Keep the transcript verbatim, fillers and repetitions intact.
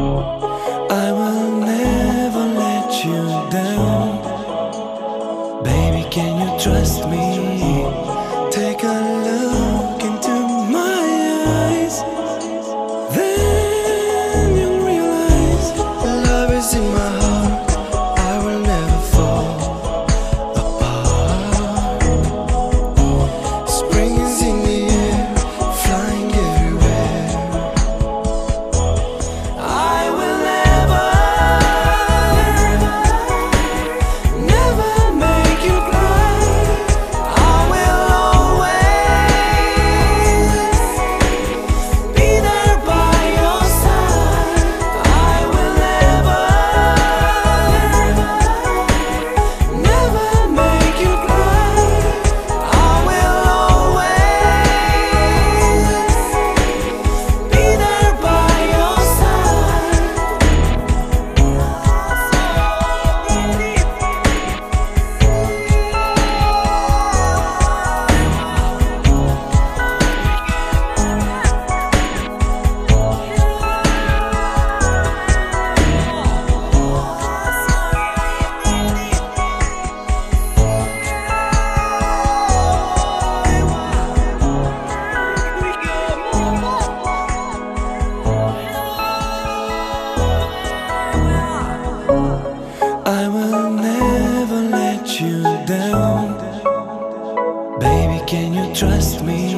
I will never let you down. Baby, can you trust me? Take a look into my eyes, then you'll realize love is in my heart. I will never fall apart. Spring is in the air, flying everywhere. I will never, never make you cry. I will always be there by your side. I will never, never make you cry. I will always be there by your side. I will never let you down. Baby, can you trust me?